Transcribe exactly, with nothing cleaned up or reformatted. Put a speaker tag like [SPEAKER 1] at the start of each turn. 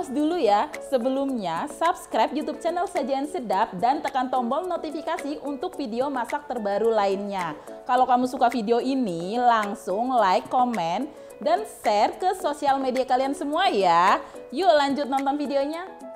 [SPEAKER 1] awas dulu ya. Sebelumnya, subscribe YouTube channel Sajian Sedap dan tekan tombol notifikasi untuk video masak terbaru lainnya. Kalau kamu suka video ini, langsung like, komen, dan share ke sosial media kalian semua ya. Yuk lanjut nonton videonya.